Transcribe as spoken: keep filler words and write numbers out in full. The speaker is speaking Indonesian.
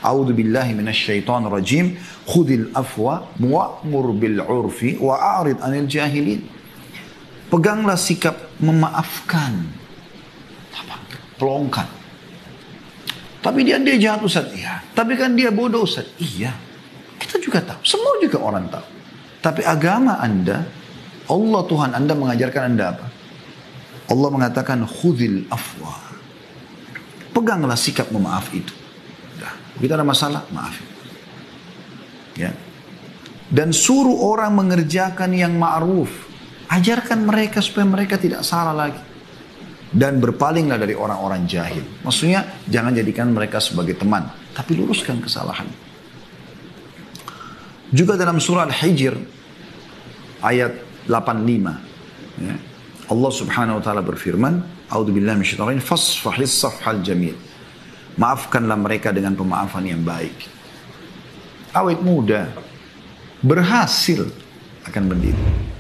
A'udzu billahi minasyaitonir rajim. Khudil afwa wa'mur bil 'urfi wa'arid 'anil jahilin. Peganglah sikap memaafkan. Pelongkan. Tapi dia dia jahat Ustaz. Iya. Tapi kan dia bodoh Ustaz. Iya. Kita juga tahu. Semua juga orang tahu. Tapi agama Anda, Allah Tuhan Anda mengajarkan Anda apa? Allah mengatakan khudil afwa. Peganglah sikap memaaf itu. Nah, kita ada masalah, maaf. Ya. Dan suruh orang mengerjakan yang ma'ruf. Ajarkan mereka supaya mereka tidak salah lagi. Dan berpalinglah dari orang-orang jahil. Maksudnya jangan jadikan mereka sebagai teman, tapi luruskan kesalahan. Juga dalam surah Al-Hijr ayat delapan puluh lima, ya, Allah Subhanahu wa taala berfirman, A'udzubillahi minasyaitonir rajim, fasfahis safhal jamil. Maafkanlah mereka dengan pemaafan yang baik. Awet muda berhasil akan berdiri.